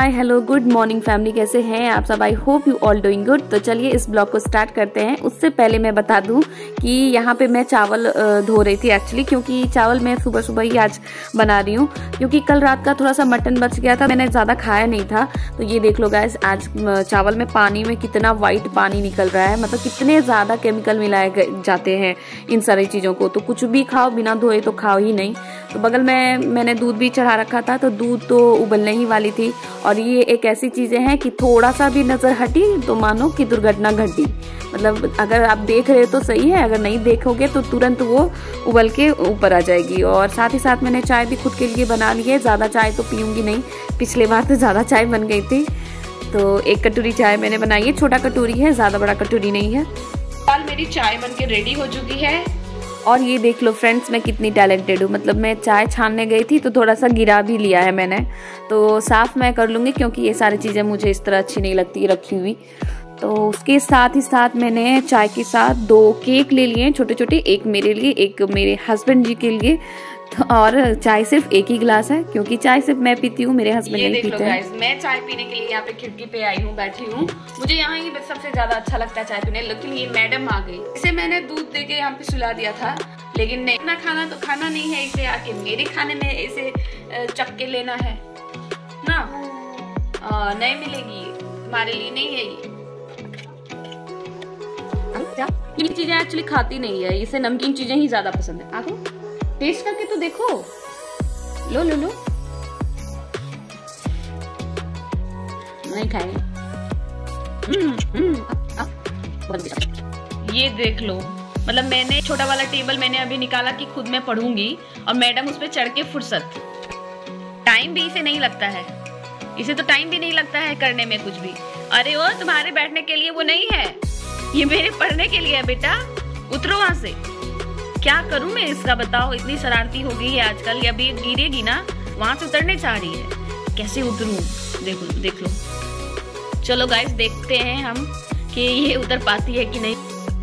हाय hello good morning family, कैसे हैं आप सब। I hope you all doing good. तो चलिए इस ब्लॉग को स्टार्ट करते हैं। उससे पहले मैं बता दूं कि यहाँ पे मैं चावल धो रही थी एक्चुअली, क्योंकि चावल मैं सुबह सुबह ही आज बना रही हूँ, क्योंकि कल रात का थोड़ा सा मटन बच गया था, मैंने ज़्यादा खाया नहीं था। तो ये देख लो गाइस, आज चावल में पानी में कितना वाइट पानी निकल रहा है, मतलब कितने ज़्यादा केमिकल मिलाए जाते हैं इन सारी चीज़ों को। तो कुछ भी खाओ बिना धोए तो खाओ ही नहीं। तो बगल में मैंने दूध भी चढ़ा रखा था, तो दूध तो उबलने ही वाली थी। और ये एक ऐसी चीज़ें हैं कि थोड़ा सा भी नज़र हटी तो मानो कि दुर्घटना घटी। मतलब अगर आप देख रहे हो तो सही है, अगर नहीं देखोगे तो तुरंत वो उबल के ऊपर आ जाएगी। और साथ ही साथ मैंने चाय भी खुद के लिए बना ली है। ज़्यादा चाय तो पीऊँगी नहीं, पिछले बार तो ज़्यादा चाय बन गई थी। तो एक कटोरी चाय मैंने बनाई है, छोटा कटोरी है, ज़्यादा बड़ा कटोरी नहीं है। कल मेरी चाय बन के रेडी हो चुकी है। और ये देख लो फ्रेंड्स, मैं कितनी टैलेंटेड हूँ। मतलब मैं चाय छानने गई थी तो थोड़ा सा गिरा भी लिया है मैंने, तो साफ़ मैं कर लूँगी, क्योंकि ये सारी चीज़ें मुझे इस तरह अच्छी नहीं लगती रखी हुई। तो उसके साथ ही साथ मैंने चाय के साथ 2 केक ले लिए छोटे छोटे, एक मेरे लिए, एक मेरे हस्बैंड जी के लिए। और चाय सिर्फ एक ही गिलास है, क्योंकि चाय सिर्फ मैं पीती हूँ, मेरे हस्बैंड नहीं पीते हैं। मैं चाय पीने के लिए यहाँ पे खिड़की पे आई हूँ, बैठी हूँ। मुझे यहाँ ही सबसे ज्यादा अच्छा लगता है चाय पीने, लेकिन ये मैडम आ गई। इसे मैंने दूध दे के यहाँ पे सुला दिया था, लेकिन नहीं, इतना खाना तो खाना नहीं है, इसे आके मेरे खाने में इसे चक के लेना है ना। नहीं मिलेगी, तुम्हारे लिए नहीं है ये चीजें एक्चुअली खाती नहीं है, इसे नमकीन चीजें ही ज्यादा पसंद है। आको टेस्ट करके तो देखो, लो लो लो। नहीं खाएंगे। ये देख लो, मतलब मैंने छोटा वाला टेबल मैंने अभी निकाला कि खुद मैं पढ़ूंगी, और मैडम उस पे चढ़ के फुर्सत। टाइम भी इसे नहीं लगता है, इसे तो टाइम भी नहीं लगता है करने में कुछ भी। अरे वो तुम्हारे बैठने के लिए वो नहीं है, ये मेरे पढ़ने के लिए है बेटा, उतरो वहां से। क्या करूं मैं इसका, बताओ। इतनी शरारती हो गई है आजकल, ये अभी गिरेगी ना, वहां से उतरने चाह रही है, कैसे उतरूं। देखो देख लो। चलो गाइस, देखते हैं हम कि ये उतर पाती है कि नहीं।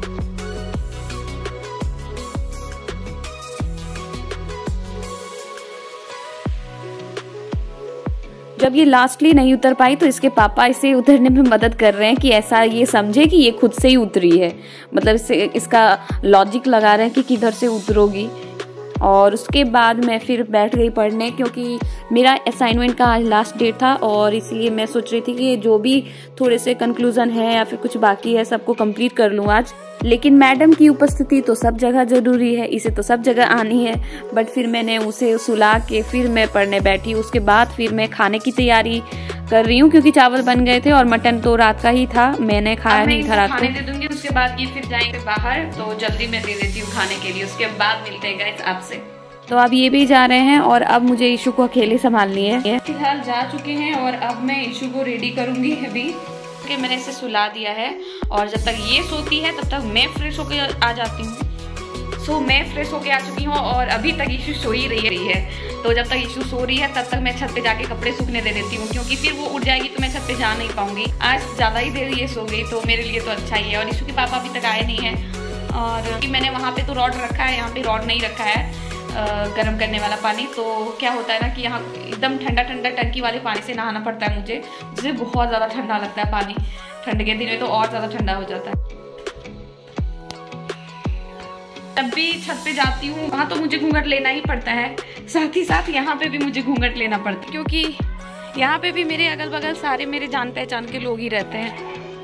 जब ये लास्टली नहीं उतर पाई तो इसके पापा इसे उतरने में मदद कर रहे हैं, कि ऐसा ये समझे कि ये खुद से ही उतरी है। मतलब इसका लॉजिक लगा रहे हैं कि किधर से उतरोगी। और उसके बाद मैं फिर बैठ गई पढ़ने, क्योंकि मेरा असाइनमेंट का आज लास्ट डेट था, और इसलिए मैं सोच रही थी कि जो भी थोड़े से कंक्लूजन है या फिर कुछ बाकी है सबको कंप्लीट कर लूँ आज। लेकिन मैडम की उपस्थिति तो सब जगह जरूरी है, इसे तो सब जगह आनी है। बट फिर मैंने उसे सुला के फिर मैं पढ़ने बैठी। उसके बाद फिर मैं खाने की तैयारी कर रही हूँ, क्योंकि चावल बन गए थे और मटन तो रात का ही था, मैंने खाया नहीं था रात को। खाने दे दूंगी, उसके बाद ये फिर जाएंगे बाहर, तो जल्दी मैं दे देती हूँ खाने के लिए, उसके बाद मिलते हैं गाइस आपसे। तो अब ये भी जा रहे हैं, और अब मुझे ईशु को अकेले संभालनी है। फिलहाल जा चुके हैं, और अब मैं ईशु को रेडी करूंगी अभी, कि मैंने इसे सुला दिया है। और जब तक ये सोती है तब तक मैं फ्रेश होके आ जाती हूँ। मैं फ्रेश होके आ चुकी हूँ, और अभी तक ईशु सो ही रही है। तो जब तक ईशु सो रही है तब तक मैं छत पे जाके कपड़े सूखने दे देती हूँ, क्योंकि फिर वो उठ जाएगी तो मैं छत पे जा नहीं पाऊंगी। आज ज़्यादा ही देर ये सो गई, तो मेरे लिए तो अच्छा ही है। और ईशु के पापा अभी तक आए नहीं है, और मैंने वहाँ पे तो रॉड रखा है, यहाँ पे रॉड नहीं रखा है गर्म करने वाला पानी। तो क्या होता है ना कि यहाँ एकदम ठंडा ठंडा टंकी वाले पानी से नहाना पड़ता है मुझे, जिससे बहुत ज़्यादा ठंडा लगता है पानी। ठंड के दिन में तो और ज़्यादा ठंडा हो जाता है। तब भी छत पे जाती हूँ, वहाँ तो मुझे घूंघट लेना ही पड़ता है, साथ ही साथ यहाँ पे भी मुझे घूंघट लेना पड़ता है, क्योंकि यहाँ पे भी मेरे अगल बगल सारे मेरे जान पहचान के लोग ही रहते हैं।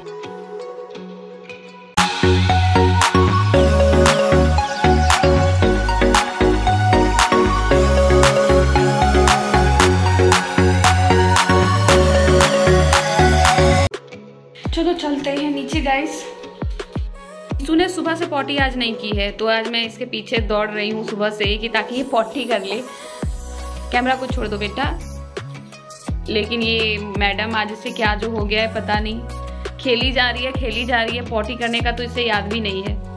चलो चलते हैं नीचे गाइस। तूने सुबह से पॉटी आज नहीं की है, तो आज मैं इसके पीछे दौड़ रही हूँ सुबह से ही, कि ताकि ये पॉटी कर ले। कैमरा को छोड़ दो बेटा। लेकिन ये मैडम आज इससे क्या जो हो गया है पता नहीं, खेली जा रही है, पॉटी करने का तो इसे याद भी नहीं है।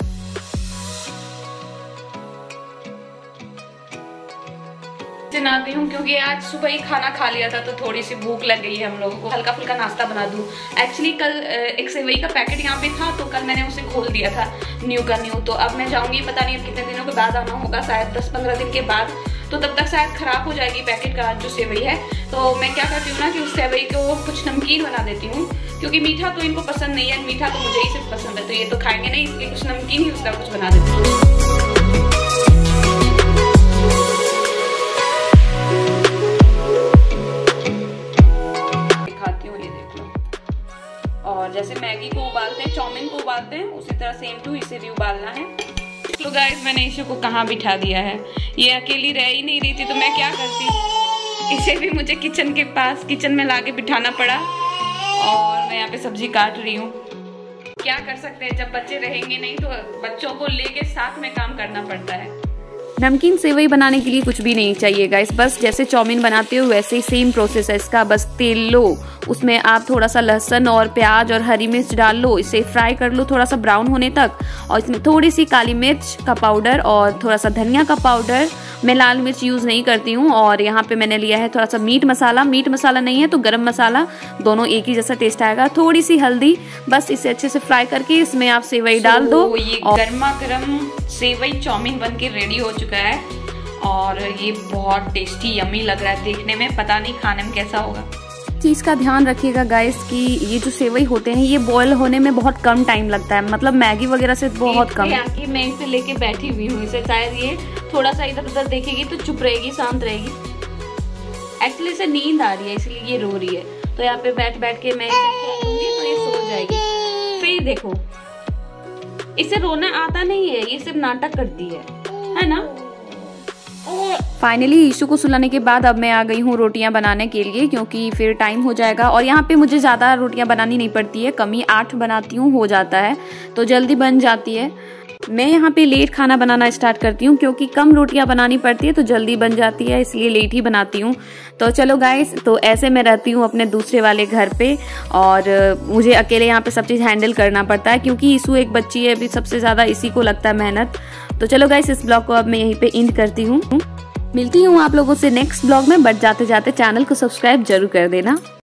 नहाती हूँ, क्योंकि आज सुबह ही खाना खा लिया था, तो थोड़ी सी भूख लग गई है हम लोगों को। हल्का फुल्का नाश्ता बना दूँ। एक्चुअली कल एक सेवई का पैकेट यहाँ पे था, तो कल मैंने उसे खोल दिया था न्यू का न्यू। तो अब मैं जाऊँगी, पता नहीं अब कितने दिनों के बाद आना होगा, शायद 10-15 दिन के बाद। तो तब तक शायद खराब हो जाएगी पैकेट का जो सेवई है। तो मैं क्या करती हूँ ना कि उस सेवई को कुछ नमकीन बना देती हूँ, क्योंकि मीठा तो इनको पसंद नहीं है, मीठा तो मुझे ही सिर्फ पसंद है, तो ये तो खाएंगे नहीं, इसलिए कुछ नमकीन ही उसका कुछ बना देती हूँ। दिखाती हूँ, ये देख लो। और जैसे मैगी को उबालते हैं, चाउमीन को उबालते हैं, उसी तरह सेम टू इसे भी उबालना है। तो गाइस मैंने इशू को कहाँ बिठा दिया है, ये अकेली रह ही नहीं रही थी, तो मैं क्या करती, इसे भी मुझे किचन में लाके बिठाना पड़ा। और मैं यहाँ पे सब्जी काट रही हूँ। क्या कर सकते हैं, जब बच्चे रहेंगे नहीं तो बच्चों को लेके साथ में काम करना पड़ता है। नमकीन सेवई बनाने के लिए कुछ भी नहीं चाहिए गाइस, बस जैसे चाउमीन बनाते हो वैसे ही सेम प्रोसेस है इसका। बस तेल लो, उसमें आप थोड़ा सा लहसुन और प्याज और हरी मिर्च डाल लो, इसे फ्राई कर लो थोड़ा सा ब्राउन होने तक, और इसमें थोड़ी सी काली मिर्च का पाउडर और थोड़ा सा धनिया का पाउडर, मैं लाल मिर्च यूज़ नहीं करती हूँ। और यहाँ पे मैंने लिया है थोड़ा सा मीट मसाला नहीं है तो गरम मसाला, दोनों एक ही जैसा टेस्ट आएगा, थोड़ी सी हल्दी, बस इसे अच्छे से फ्राई करके इसमें आप सेवई डाल दो। ये गर्मा गर्म सेवई चाउमीन बन के रेडी हो चुका है और ये बहुत टेस्टी यम्मी लग रहा है देखने में, पता नहीं खाने में कैसा होगा। चीज़ का ध्यान रखिएगा गाइस कि ये जो सेवई होते हैं ये बॉयल होने में बहुत कम टाइम लगता है, मतलब मैगी वगैरह से बहुत कम। मैं इसे लेके बैठी हुई हूँ, इसे शायद ये थोड़ा सा इधर उधर देखेगी तो चुप रहेगी, शांत रहेगी। एक्चुअली इसे नींद आ रही है इसलिए ये रो रही है, तो यहाँ पे बैठ बैठ के मैं इसे दूंगी तो ये सो जाएगी। फिर देखो इसे रोना आता नहीं है, ये सिर्फ नाटक करती है ना। फाइनली ईशू को सुलाने के बाद अब मैं आ गई हूँ रोटियां बनाने के लिए, क्योंकि फिर टाइम हो जाएगा। और यहाँ पे मुझे ज़्यादा रोटियां बनानी नहीं पड़ती है, कम ही 8 बनाती हूँ, हो जाता है, तो जल्दी बन जाती है। मैं यहाँ पे लेट खाना बनाना स्टार्ट करती हूँ, क्योंकि कम रोटियां बनानी पड़ती है तो जल्दी बन जाती है, इसलिए लेट ही बनाती हूँ। तो चलो गाइस, तो ऐसे मैं रहती हूँ अपने दूसरे वाले घर पे, और मुझे अकेले यहाँ पे सब चीज़ हैंडल करना पड़ता है, क्योंकि ईशू एक बच्ची है, अभी सबसे ज़्यादा इसी को लगता है मेहनत। तो चलो गाइस, इस ब्लॉग को अब मैं यहीं पे एंड करती हूँ। मिलती हूँ आप लोगों से नेक्स्ट ब्लॉग में, बट जाते जाते चैनल को सब्सक्राइब जरूर कर देना।